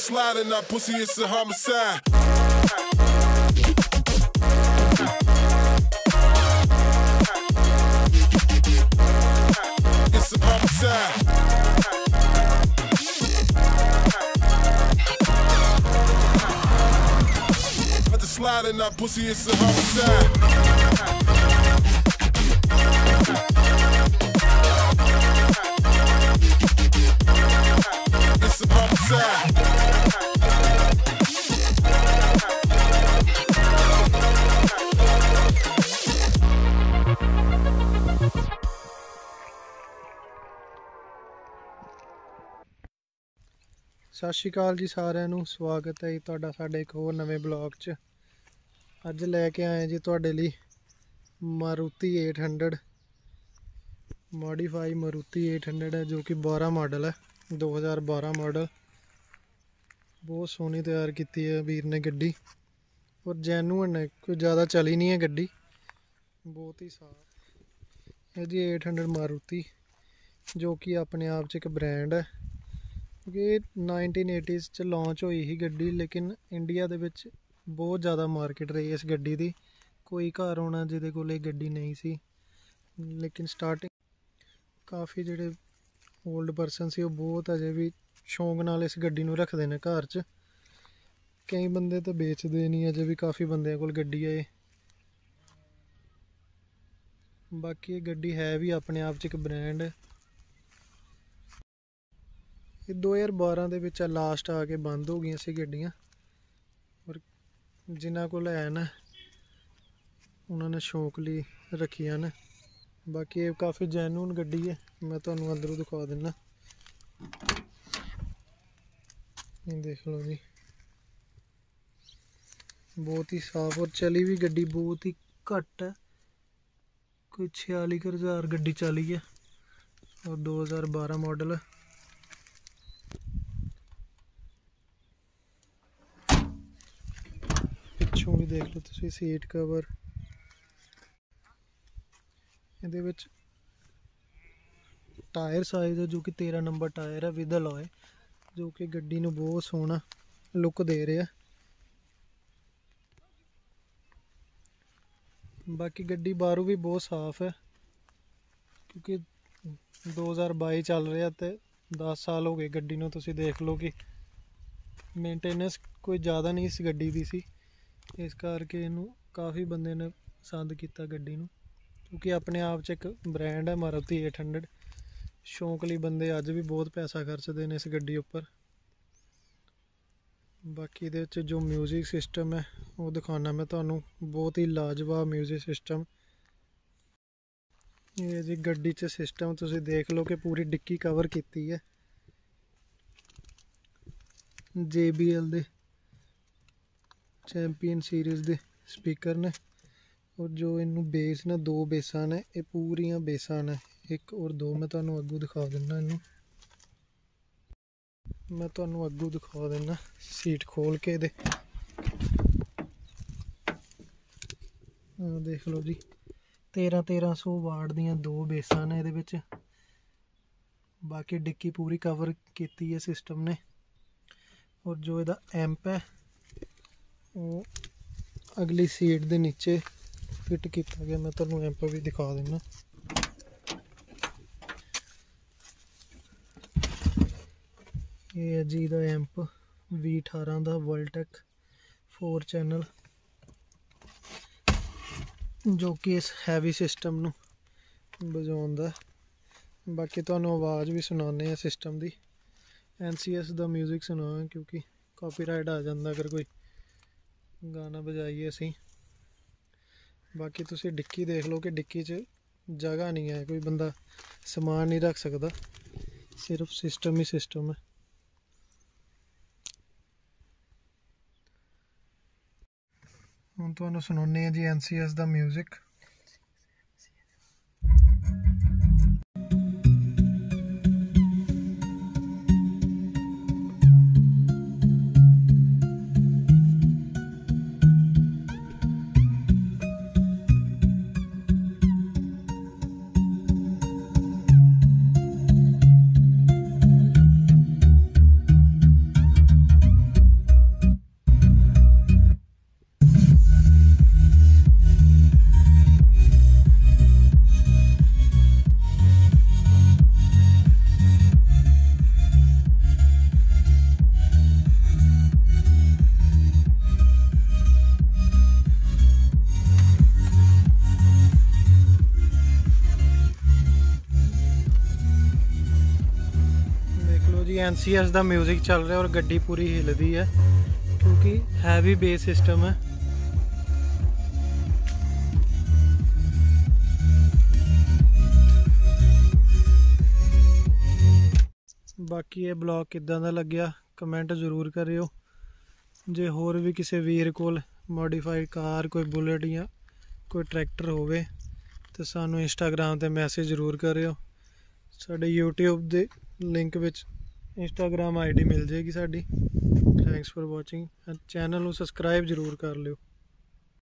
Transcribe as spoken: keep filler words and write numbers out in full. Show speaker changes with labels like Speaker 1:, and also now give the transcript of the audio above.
Speaker 1: slide in that pussy, it's a homicide. It's a homicide. Let the slide in that pussy, it's a homicide. It's a homicide.
Speaker 2: सत श्री अकाल जी सारिਆਂ ਨੂੰ स्वागत है जी ਤੁਹਾਡਾ ਸਾਡੇ ਇੱਕ ਹੋਰ ਨਵੇਂ ਬਲੌਗ 'ਚ। ਅੱਜ ਲੈ ਕੇ ਆਏ ਜੀ ਤੁਹਾਡੇ ਲਈ Maruti eight hundred modify Maruti eight hundred है, जो कि बारह मॉडल है, दो हज़ार बारह मॉडल। बहुत सोहनी तैयार की है वीर ने गड्डी, और जैनुअन है, कोई ज़्यादा चली नहीं है गड्डी, बहुत ही साफ है जी। एट हंड्रेड मारुति जो कि अपने आप च एक ब्रांड है, क्योंकि नाइनटीन एटीज़ च लॉन्च हुई ही गड्डी, लेकिन इंडिया दे विच बहुत ज़्यादा मार्केट रही इस गड्डी दी। कोई घर होना जिहदे कोल गड्डी नहीं सी, लेकिन स्टार्टिंग काफ़ी जिहड़े ओल्ड परसन सी वो बहुत अजे भी शौक नाल इस गड्डी नूं रखदे ने घर च। कई बंदे तो बेचदे नहीं, अजे भी काफ़ी बंदे कोल गड्डी है। बाकी ये गड्डी है भी अपने आप च एक ब्रांड है। दो हज़ार बारह दे विच लास्ट आके बंद हो गई सी गड्डियाँ, और जिन्हां कोल है ना उन्होंने शौक ली रखिया ने। बाकी ये काफ़ी जैनुअन गड्डी है, मैं तुहानूं अंदरों दिखा दिना, ये देख लो जी। बहुत ही साफ और चली भी गड्डी बहुत ही घट है, कोई छियाली कर हज़ार गड्डी चली है, और दो हज़ार बारह मॉडल है। पिछों भी देख लो तुसीं सीट कवर, ये विच टायर साइज है जो कि तेरह नंबर टायर है विद अलॉय, जो कि गड्डी नूं बहुत सोहना लुक दे रहा है। बाकी गड्डी बाहरों भी बहुत साफ है, क्योंकि दो हज़ार बाई चल रहा है, तो दस साल हो गए गड्डी नूं। तुसीं देख लो कि मेनटेनेंस कोई ज़्यादा नहीं इस गड्डी दी सी, इस करके इनू काफ़ी बंदे ने पसंद किया गड्डी नूं, क्योंकि अपने आप च एक ब्रांड है मारुति एट हंड्रेड। शौक लई बंदे अज भी बहुत पैसा खर्चते हैं इस गड्डी उपर। बाकी इहदे च जो म्यूजिक सिस्टम है वो दिखाना मैं तुहानूं, बहुत ही लाजवाब म्यूजिक सिस्टम। ये जी गड्डी च सिस्टम तुसीं देख लो कि पूरी डिक्की कवर की है, जे बी एल दे चैंपियन सीरीज़ दे स्पीकर ने, और जो इनू बेस ने दो बेसा ने, ये पूरियां बेसा ने, एक और दो। मैं तुहानूं अग्गों दिखा दिना, इनू मैं तुहानूं अग्गों दिखा दिना सीट खोल के दे। देख लो जी, तेरह तेरह सौ वाट दियां दो बेसा ने इहदे विच। बाकी डिक्की पूरी कवर की है सिस्टम ने, और जो इहदा एम्प है वो अगली सीट दे नीचे फिट किया गया। मैं तुहानूं एम्प भी दिखा देना। ये है जी दा एम्प वी अठारह दा वोल्टेक फोर चैनल, जो कि इस हैवी सिस्टम नूं बजाउंदा। बाकी तुहानूं आवाज़ भी सुनाने सिस्टम दी, एन सी एस दा म्यूजिक सुना, क्योंकि कॉपीराइट आ जाता अगर कोई गाना बजाइए असी। बाकी तुसीं डिक्की देख लो कि डिक्की च जगह नहीं है, कोई बंदा समान नहीं रख सकता, सिर्फ सिस्टम ही सिस्टम है। हुण तुहानूं सुनाने जी एन सी एस दा म्यूजिक। एन सी एस का म्यूजिक चल रहा है और गड्डी पूरी हिलदी है क्योंकि हैवी बेस सिस्टम है। बाकी ये ब्लॉग किदां दा लग्या कमेंट जरूर करियो। जे होर भी किसी वीर कोल मॉडिफाइड कार कोई बुलेट या कोई ट्रैक्टर होवे तो सानू इंस्टाग्राम ते मैसेज जरूर करियो। साडे यूट्यूब दे लिंक विच इंस्टाग्राम आई डी मिल जाएगी साडी। Thanks for watching. चैनल नू सबसक्राइब जरूर कर लियो।